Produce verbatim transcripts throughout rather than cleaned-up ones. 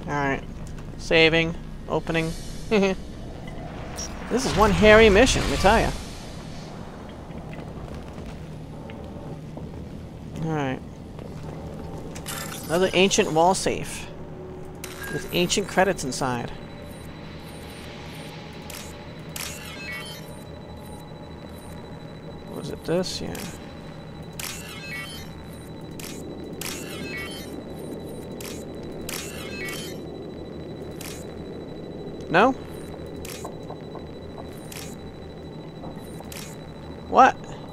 Alright. Saving. Opening. This is one hairy mission, let me tell ya. Alright. Another ancient wall safe. With ancient credits inside. Was it this? Yeah. No? What?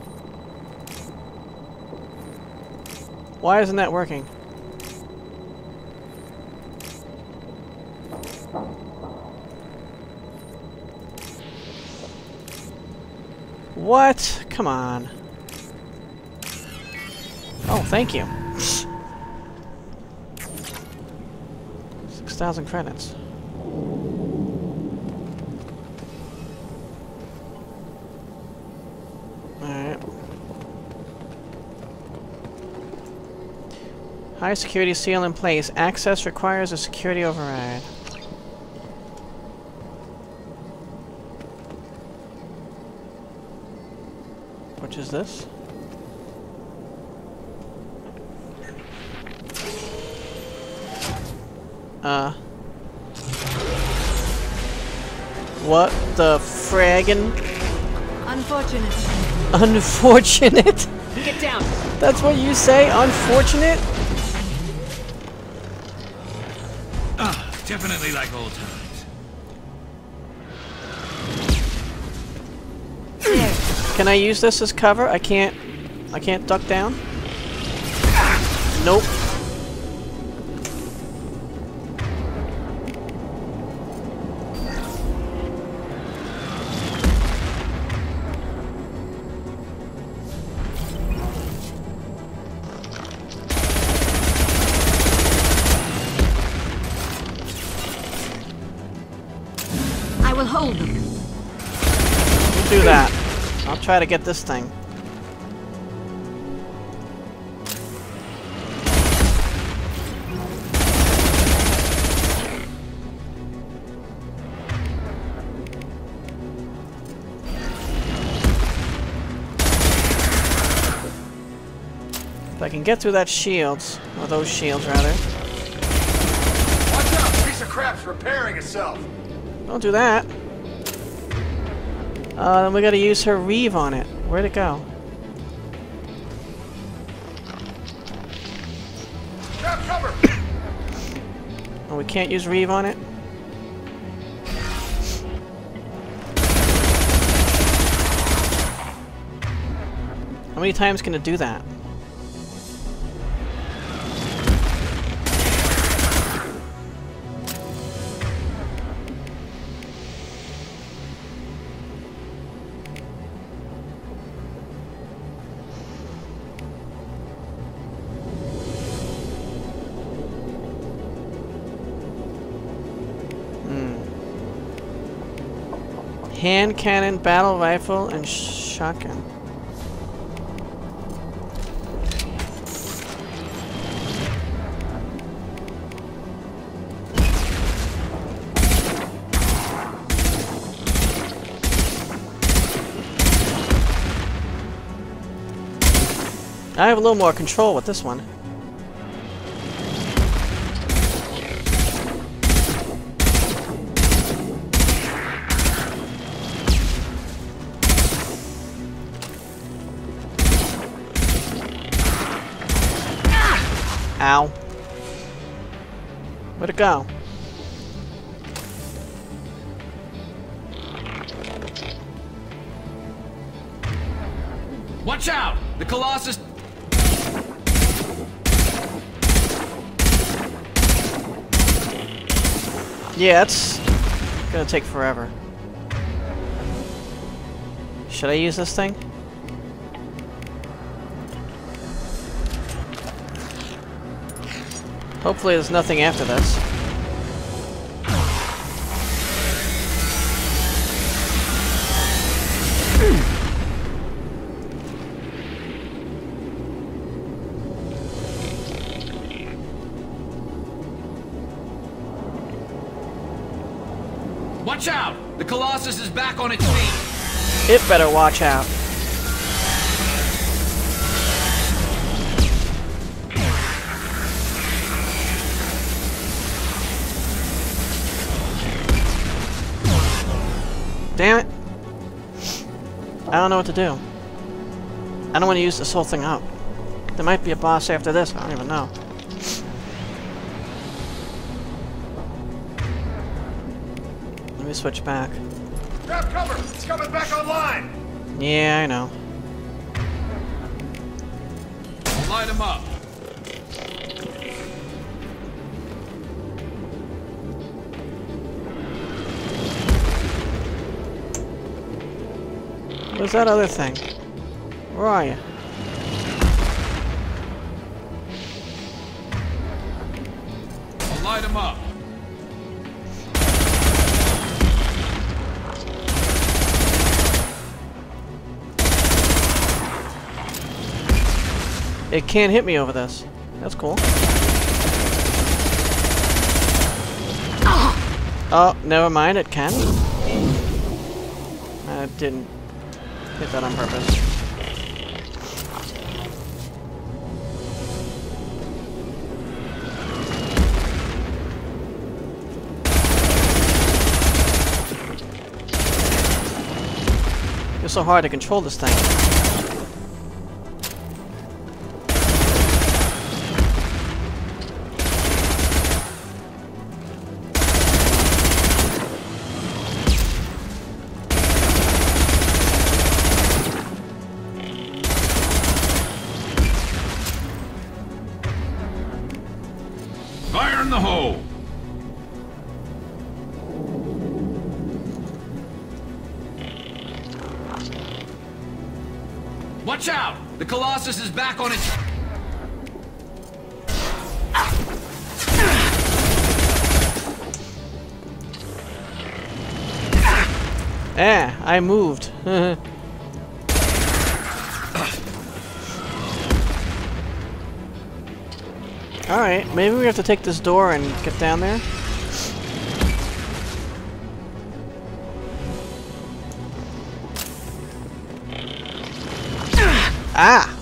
Why isn't that working? What? Come on. Oh, thank you. six thousand credits. Alright. High security seal in place. Access requires a security override. Which is this? Uh. What the fraggin'? Unfortunate. Unfortunate? Get down. That's what you say? Unfortunate? Ah, definitely like old times. There. Can I use this as cover? I can't... I can't duck down? Nope. I will hold them. We'll do that. I'll try to get this thing. If I can get through that shields, or those shields rather. Watch out! Piece of crap's repairing itself. Don't do that. Uh, then we gotta use her Reeve on it. Where'd it go? Grab cover! Oh, we can't use Reeve on it? How many times can it do that? Hand cannon, battle rifle, and shotgun. I have a little more control with this one. Ow. Where'd it go? Watch out! The Colossus. Yeah, it's gonna take forever. Should I use this thing? Hopefully there's nothing after this. Watch out! The Colossus is back on its feet! It better watch out. Damn it. I don't know what to do. I don't want to use this whole thing up. There might be a boss after this, I don't even know. Let me switch back. Grab cover! It's coming back online! Yeah, I know. Light him up! Where's that other thing? Where are you? Light him up! It can't hit me over this. That's cool. Oh, never mind, it can. I didn't hit that on purpose. It's so hard to control this thing. Fire in the hole! Watch out! The Colossus is back on its... Ah, I moved. Alright, maybe we have to take this door and get down there. Ah!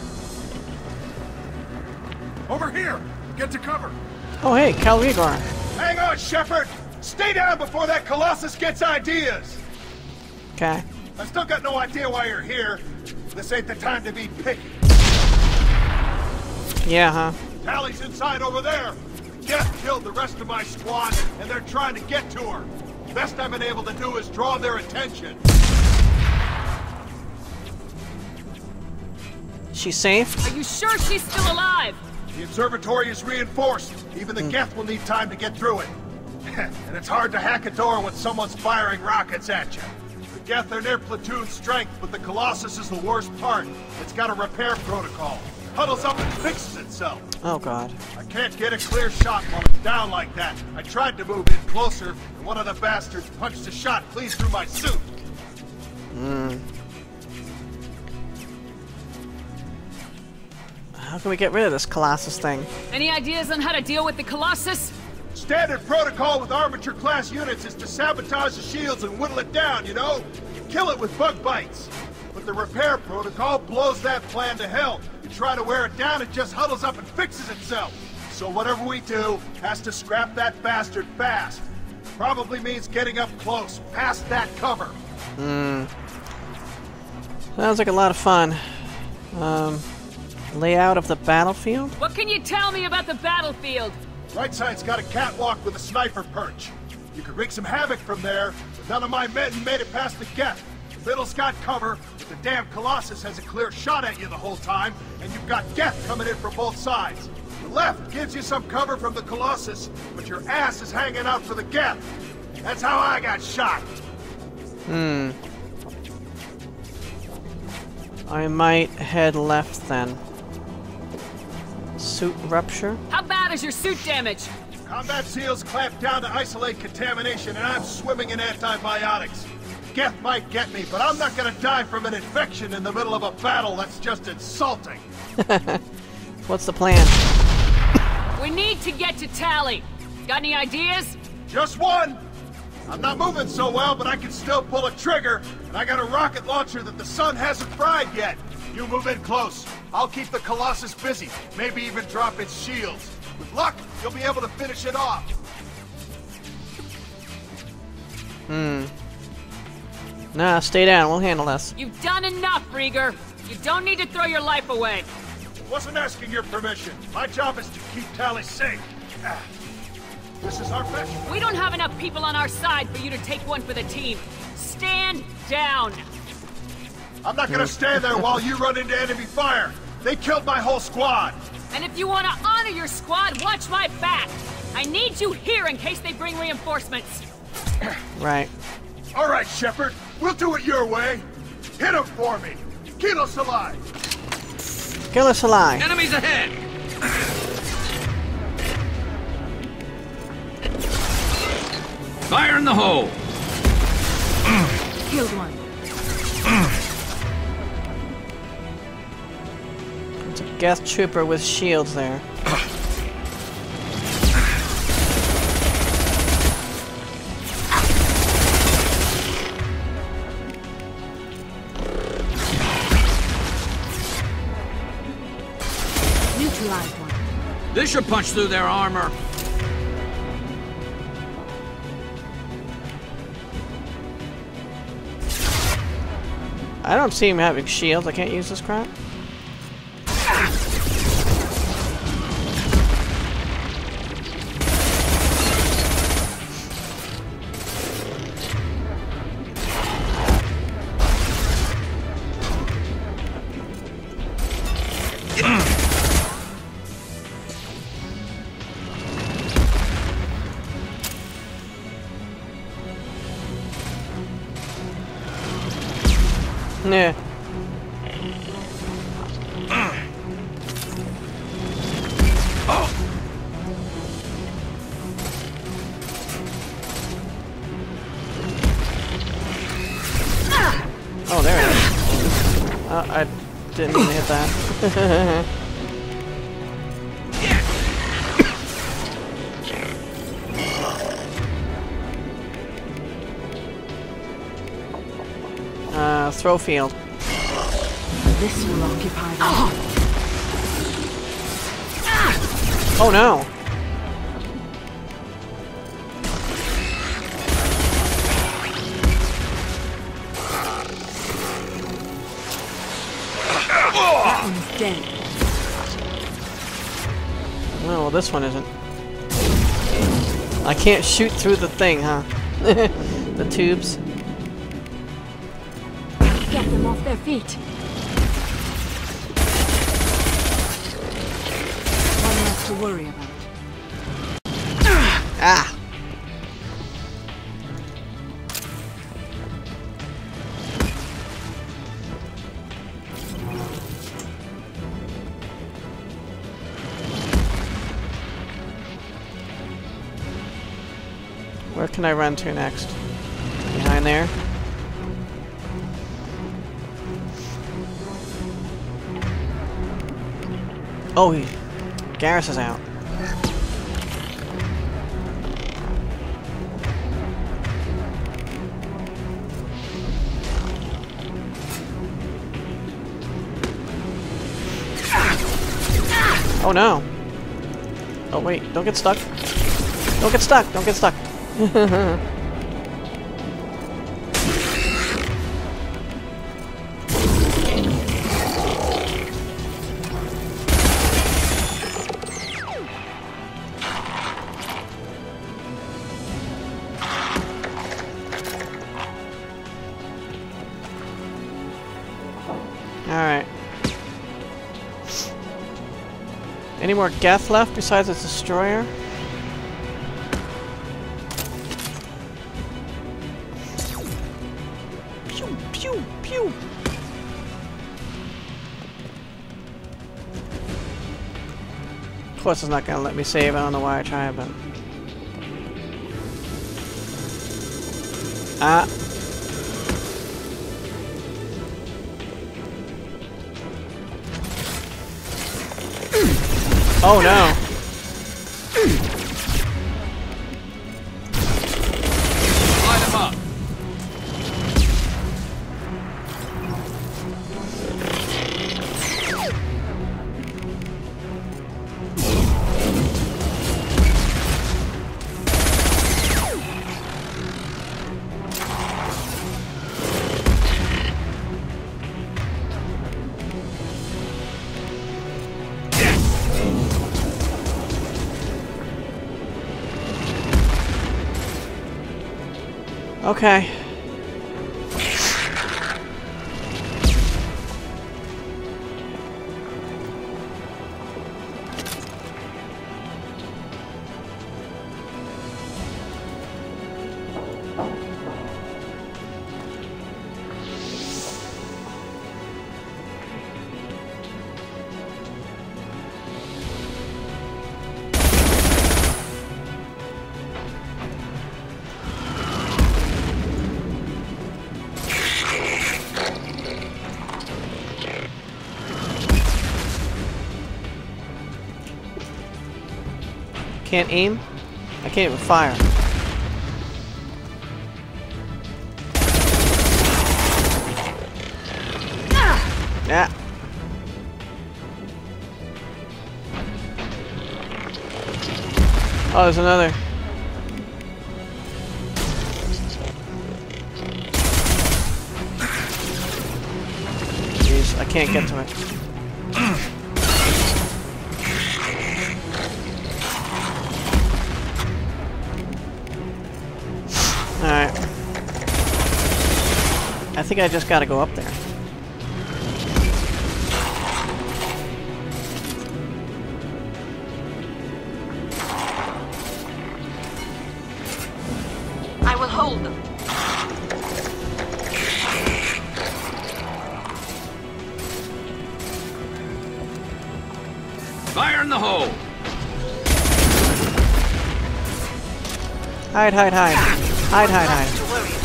Over here! Get to cover! Oh hey, Calrigar. Hang on, Shepard! Stay down before that Colossus gets ideas! Okay. I still got no idea why you're here. This ain't the time to be picky. Yeah, huh? Tally's inside over there. Geth killed the rest of my squad, and they're trying to get to her. Best I've been able to do is draw their attention. She's safe? Are you sure she's still alive? The observatory is reinforced. Even the Mm. Geth will need time to get through it. And it's hard to hack a door when someone's firing rockets at you. The Geth are near platoon strength, but the Colossus is the worst part. It's got a repair protocol. Huddles up and fixes itself. Oh god. I can't get a clear shot while it's down like that. I tried to move in closer, and one of the bastards punched a shot clean through my suit. Hmm. How can we get rid of this Colossus thing? Any ideas on how to deal with the Colossus? Standard protocol with armature-class units is to sabotage the shields and whittle it down, you know? Kill it with bug bites. But the repair protocol blows that plan to hell. You try to wear it down, it just huddles up and fixes itself. So whatever we do has to scrap that bastard fast. Probably means getting up close, past that cover. Hmm. Sounds like a lot of fun. Um, layout of the battlefield? What can you tell me about the battlefield? Right side's got a catwalk with a sniper perch. You could wreak some havoc from there, but none of my men made it past the Geth. The middle's got cover, but the damn Colossus has a clear shot at you the whole time, and you've got Geth coming in from both sides. The left gives you some cover from the Colossus, but your ass is hanging out for the Geth. That's how I got shot. Hmm. I might head left then. Suit rupture? How bad is your suit damage? Combat seals clamp down to isolate contamination, and I'm swimming in antibiotics. Geth might get me, but I'm not gonna die from an infection in the middle of a battle. That's just insulting. What's the plan? We need to get to Tally. Got any ideas? Just one. I'm not moving so well, but I can still pull a trigger, and I got a rocket launcher that the sun hasn't fried yet. You move in close. I'll keep the Colossus busy, maybe even drop its shields. With luck, you'll be able to finish it off. Hmm. Nah, stay down. We'll handle this. You've done enough, Rieger. You don't need to throw your life away. Wasn't asking your permission. My job is to keep Tally safe. Ah. This is our fetch. We don't have enough people on our side for you to take one for the team. Stand down. I'm not gonna stand there while you run into enemy fire. They killed my whole squad. And if you want to honor your squad, watch my back. I need you here in case they bring reinforcements. Right. All right, Shepard. We'll do it your way. Hit him for me. Kilos alive. Kill us alive. Enemies ahead! Fire in the hole! Killed one. It's a Geth trooper with shields there. Neutralized one. This should punch through their armor. I don't see him having shields. I can't use this crap. Nah. Oh, there it is. Uh, I didn't mean to hit that. uh, throw field. This will occupy them. Oh no! That one is dead. Oh, well, this one isn't. I can't shoot through the thing, huh? The tubes. Get them off their feet. One less to worry about. Ah! Where can I run to next? Behind there? Oh, he, Garrus is out. Oh no! Oh wait, don't get stuck. Don't get stuck, don't get stuck. Alright. Any more Geth left besides its destroyer? Pew, pew, pew. Of course it's not gonna let me save. I don't know why I tried, but... Ah. Oh no! Okay. Can't aim? I can't even fire. Yeah. Oh, there's another. Jeez, I can't get to it. Alright. I think I just gotta go up there. I will hold them. Fire in the hole! Hide, hide, hide. Hide, hide, hide. To worry about.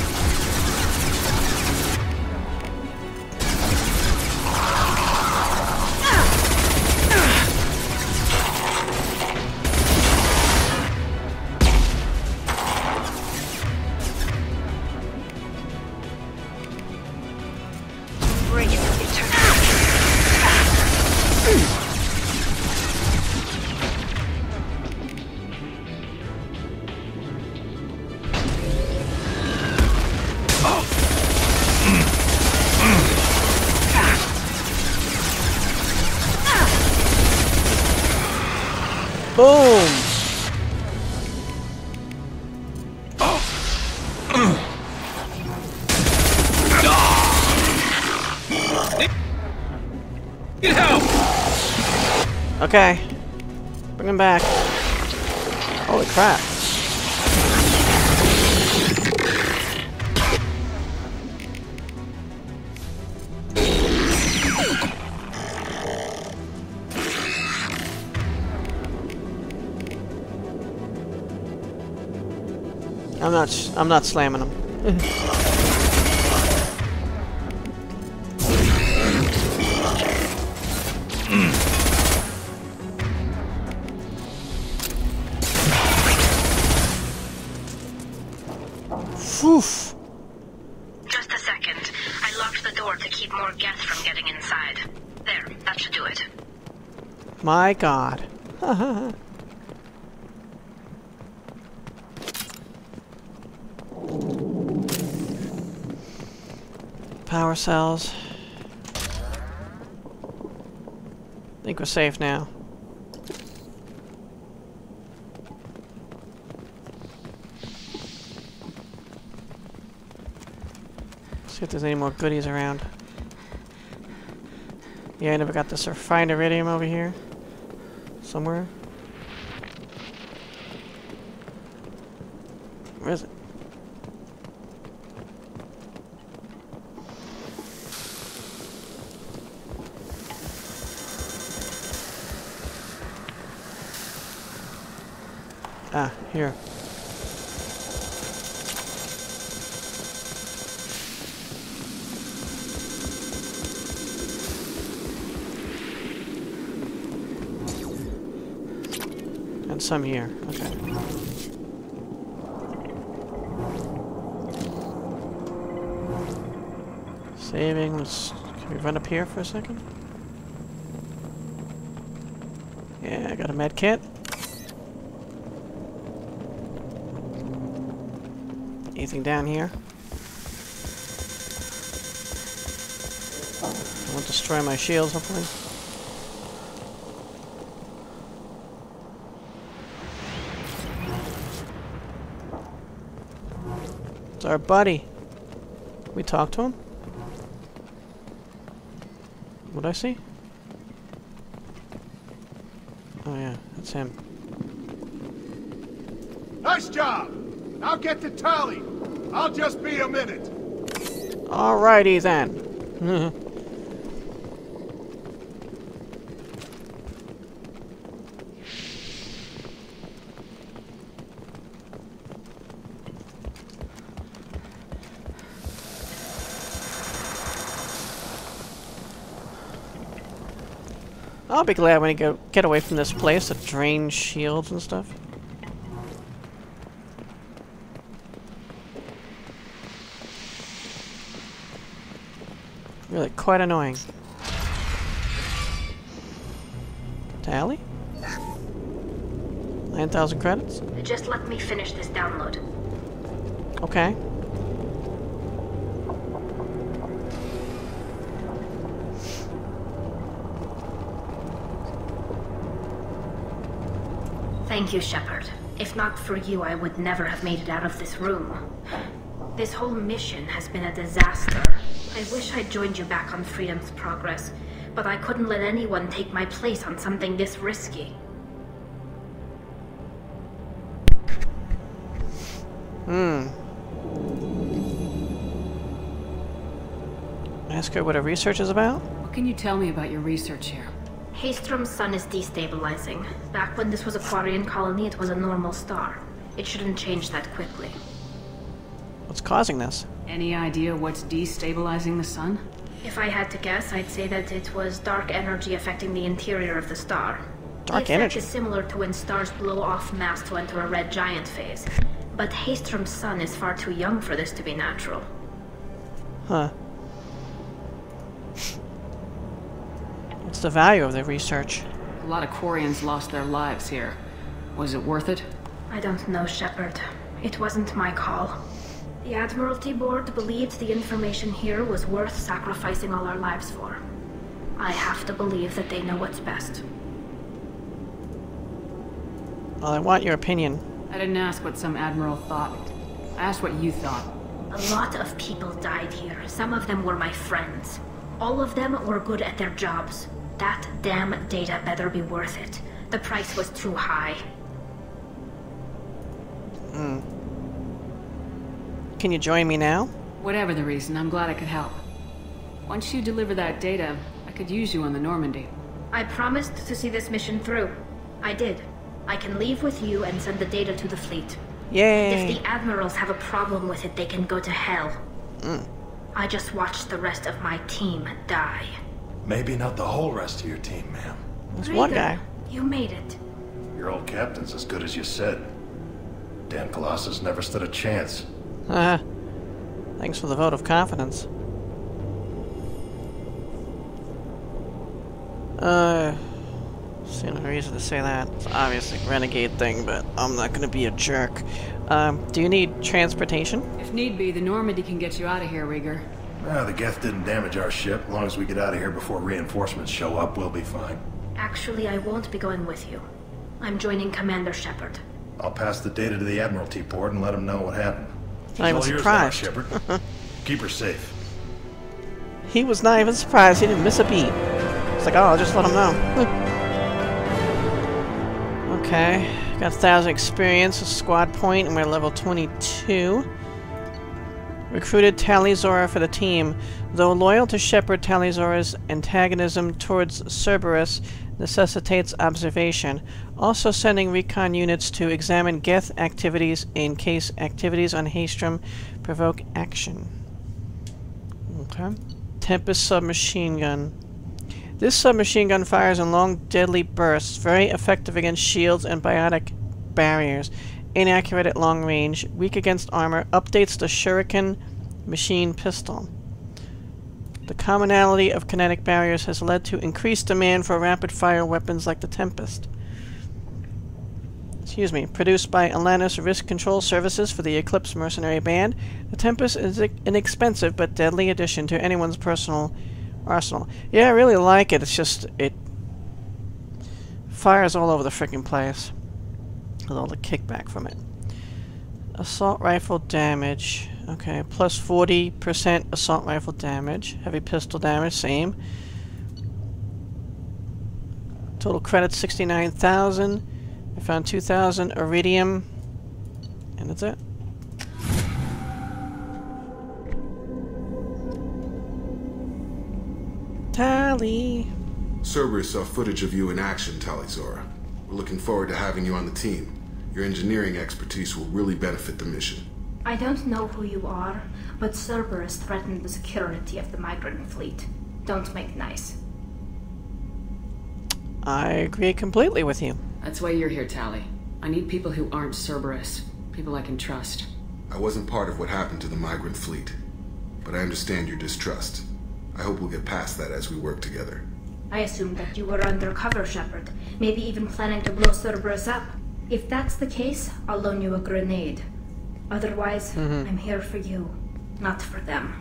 Bring it, eternal. Boom! Get help! Okay. Bring him back. Holy crap. I'm not sh I'm not slamming him. Oof. Just a second. I locked the door to keep more Geth from getting inside. There, that should do it. My God. Power cells. I think we're safe now. See if there's any more goodies around. Yeah, I never got this refined iridium over here. Somewhere. Where is it? Ah, here. And some here. Okay. Saving. Let's. Can we run up here for a second? Yeah, I got a med kit. Anything down here? I won't destroy my shields, hopefully. It's our buddy. We talk to him? What'd I see? Oh yeah, that's him. Nice job! I'll get to tally. I'll just be a minute. Alrighty then. I'll be glad when I go get away from this place to drain shields and stuff. Really quite annoying. Tally? nine thousand credits? Just let me finish this download. Okay. Thank you, Shepard. If not for you, I would never have made it out of this room. This whole mission has been a disaster. I wish I'd joined you back on Freedom's Progress, but I couldn't let anyone take my place on something this risky. Hmm. Ask her what her research is about? What can you tell me about your research here? Haystrom's sun is destabilizing. Back when this was a Quarian colony, it was a normal star. It shouldn't change that quickly. What's causing this? Any idea what's destabilizing the sun? If I had to guess, I'd say that it was dark energy affecting the interior of the star. Dark the energy? effect is similar to when stars blow off mass to enter a red giant phase. But Haystrom's sun is far too young for this to be natural. Huh. What's the value of the research? A lot of Quarians lost their lives here. Was it worth it? I don't know, Shepard. It wasn't my call. The Admiralty Board believed the information here was worth sacrificing all our lives for. I have to believe that they know what's best. Well, I want your opinion. I didn't ask what some admiral thought. I asked what you thought. A lot of people died here. Some of them were my friends. All of them were good at their jobs. That damn data better be worth it. The price was too high. Hmm. Can you join me now? Whatever the reason, I'm glad I could help. Once you deliver that data, I could use you on the Normandy. I promised to see this mission through. I did. I can leave with you and send the data to the fleet. Yay! If the admirals have a problem with it, they can go to hell. Mm. I just watched the rest of my team die. Maybe not the whole rest of your team, ma'am. There's one Rieger, guy. You made it. Your old captain's as good as you said. Dan Colossus never stood a chance. Uh, thanks for the vote of confidence. Uh, see no reason to say that. It's obviously a renegade thing, but I'm not gonna be a jerk. Um, do you need transportation? If need be, the Normandy can get you out of here, Rieger. Ah, the Geth didn't damage our ship. As long as we get out of here before reinforcements show up, we'll be fine. Actually, I won't be going with you. I'm joining Commander Shepard. I'll pass the data to the Admiralty Board and let them know what happened. She's Not even all yours surprised. now, Shepard. Keep her safe. He was not even surprised. He didn't miss a beat. It's like, oh, I'll just let him know. Okay, got a thousand experience, a squad point, and we're level twenty-two. Recruited Talizora for the team. Though loyal to Shepard, Talizora's antagonism towards Cerberus necessitates observation. Also sending recon units to examine Geth activities in case activities on Haystrom provoke action. Okay. Tempest submachine gun. This submachine gun fires in long, deadly bursts, very effective against shields and biotic barriers. Inaccurate at long range, weak against armor, updates the Shuriken machine pistol. The commonality of kinetic barriers has led to increased demand for rapid-fire weapons like the Tempest. Excuse me. Produced by Atlantis Risk Control Services for the Eclipse Mercenary Band, the Tempest is an inexpensive but deadly addition to anyone's personal arsenal. Yeah, I really like it. It's just, it fires all over the freaking place with all the kickback from it. Assault rifle damage. Okay, plus forty percent assault rifle damage. Heavy pistol damage, same. Total credits sixty-nine thousand. I found two thousand iridium. And that's it. Tally. Cerberus saw footage of you in action, Talizora. We're looking forward to having you on the team. Your engineering expertise will really benefit the mission. I don't know who you are, but Cerberus threatened the security of the migrant fleet. Don't make nice. I agree completely with you. That's why you're here, Tally. I need people who aren't Cerberus. People I can trust. I wasn't part of what happened to the migrant fleet, but I understand your distrust. I hope we'll get past that as we work together. I assumed that you were undercover, Shepard. Maybe even planning to blow Cerberus up. If that's the case, I'll loan you a grenade. Otherwise, mm-hmm. I'm here for you, not for them.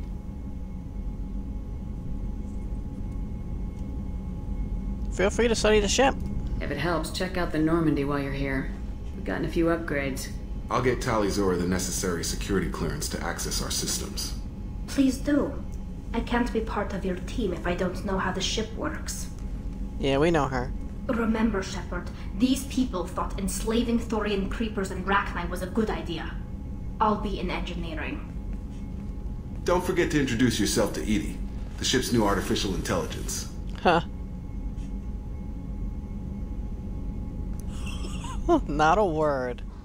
Feel free to study the ship. If it helps, check out the Normandy while you're here. We've gotten a few upgrades. I'll get Talizora the necessary security clearance to access our systems. Please do. I can't be part of your team if I don't know how the ship works. Yeah, we know her. Remember, Shepard, these people thought enslaving Thorian creepers and Rachni was a good idea. I'll be in engineering. Don't forget to introduce yourself to Edie, the ship's new artificial intelligence. Huh. Not a word.